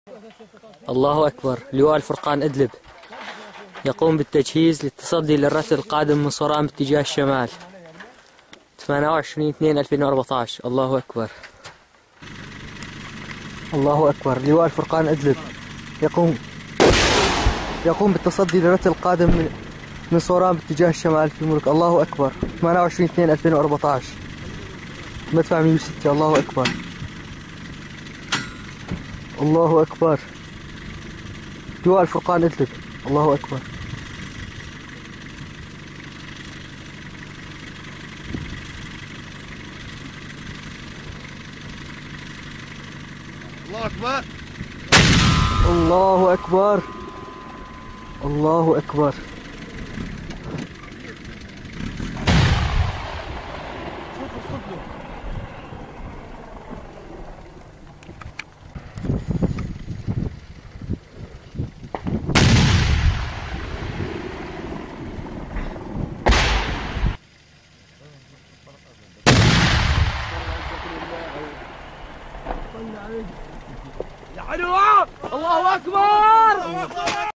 الله أكبر. لواء الفرقان إدلب يقوم بالتجهيز للتصدي للرسل القادم من صوران باتجاه الشمال 28/2/2014. الله أكبر. الله أكبر. لواء الفرقان إدلب يقوم بالتصدي للرسل القادم من صوران باتجاه الشمال في الملك. الله أكبر. 28/2/2014 مدفع 106. الله أكبر. الله أكبر. لواء الفرقان إدلب. الله أكبر. الله أكبر. الله أكبر. الله أكبر. يا حلوة. الله أكبر.